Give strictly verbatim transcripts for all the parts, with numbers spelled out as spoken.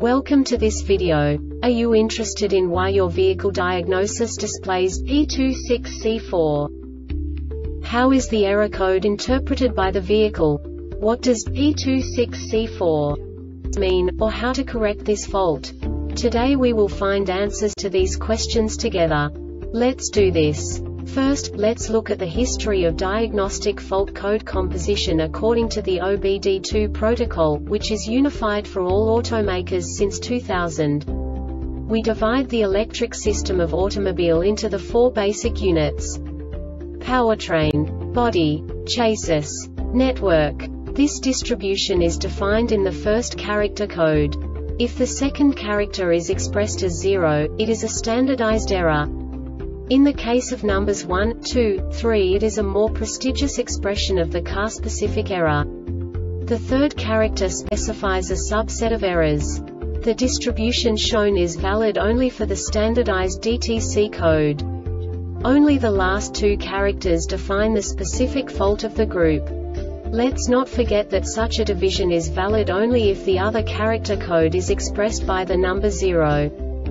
Welcome to this video. Are you interested in why your vehicle diagnosis displays P two six C four? How is the error code interpreted by the vehicle? What does P two six C four mean, or how to correct this fault? Today we will find answers to these questions together. Let's do this. First, let's look at the history of diagnostic fault code composition according to the O B D two protocol, which is unified for all automakers since two thousand. We divide the electric system of automobile into the four basic units: powertrain, body, chassis, network. This distribution is defined in the first character code. If the second character is expressed as zero, it is a standardized error. In the case of numbers one, two, three, it is a more prestigious expression of the car-specific error. The third character specifies a subset of errors. The distribution shown is valid only for the standardized D T C code. Only the last two characters define the specific fault of the group. Let's not forget that such a division is valid only if the other character code is expressed by the number zero.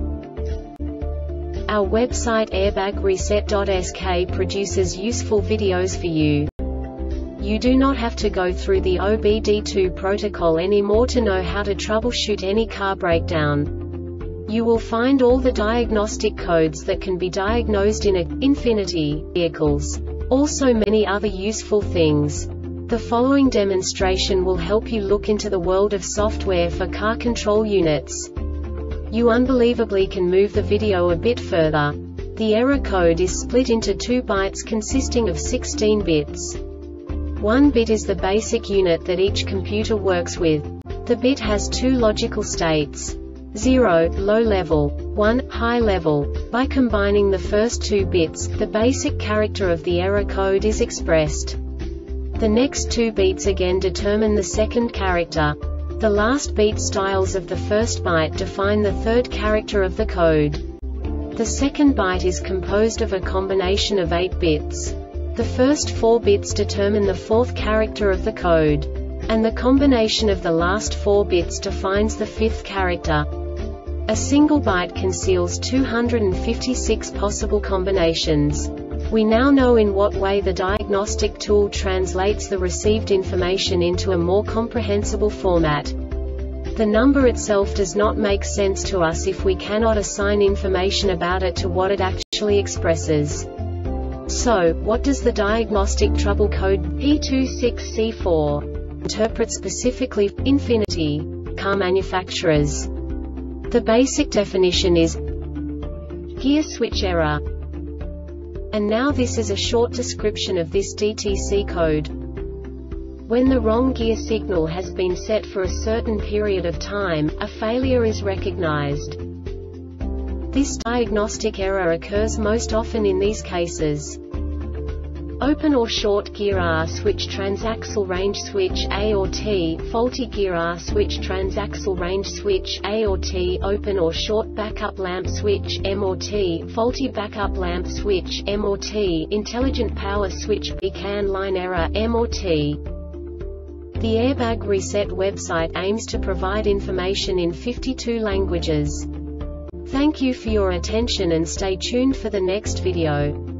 Our website airbag reset dot S K produces useful videos for you. You do not have to go through the O B D two protocol anymore to know how to troubleshoot any car breakdown. You will find all the diagnostic codes that can be diagnosed in a Infiniti vehicles. Also many other useful things. The following demonstration will help you look into the world of software for car control units. You unbelievably can move the video a bit further. The error code is split into two bytes consisting of sixteen bits. One bit is the basic unit that each computer works with. The bit has two logical states: zero, low level, one, high level. By combining the first two bits, the basic character of the error code is expressed. The next two bits again determine the second character. The last beat styles of the first byte define the third character of the code. The second byte is composed of a combination of eight bits. The first four bits determine the fourth character of the code. And the combination of the last four bits defines the fifth character. A single byte conceals two hundred fifty-six possible combinations. We now know in what way the diagnostic tool translates the received information into a more comprehensible format. The number itself does not make sense to us if we cannot assign information about it to what it actually expresses. So, what does the diagnostic trouble code P two six C four interpret specifically for Infiniti car manufacturers? The basic definition is gear switch error. And now this is a short description of this D T C code. When the wrong gear signal has been set for a certain period of time, a failure is recognized. This diagnostic error occurs most often in these cases: open or short gear R switch transaxle range switch A or T, faulty gear R switch transaxle range switch A or T, open or short backup lamp switch M or T, faulty backup lamp switch M or T, intelligent power switch B CAN line error M or T. The Airbag Reset website aims to provide information in fifty-two languages. Thank you for your attention and stay tuned for the next video.